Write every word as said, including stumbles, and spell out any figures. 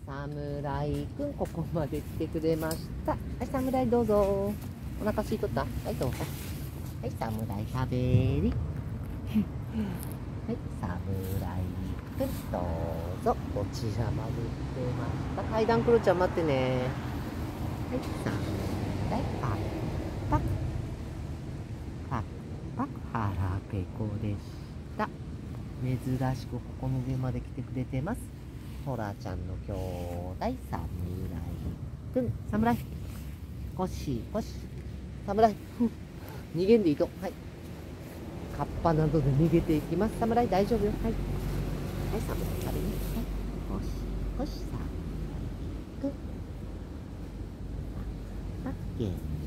侍くん、ここまで来てくれました。はい、侍どうぞ。お腹すいとった？はい、どうぞ。はい、侍食べり。はい、侍くん、どうぞ。こちらまで来てました。階段クロちゃん待ってね。はい、侍パッパッパッパッ腹ペコでした。珍しくここの上まで来てくれてます。トラちゃんの兄弟、侍くん、侍、コッシー、コッシー、侍、逃げんでいいと。はい。カッパなどで逃げていきます。侍、大丈夫よ。はい。はい、侍、食べに。はい。コッシー、コッシー、侍くん。オッケー。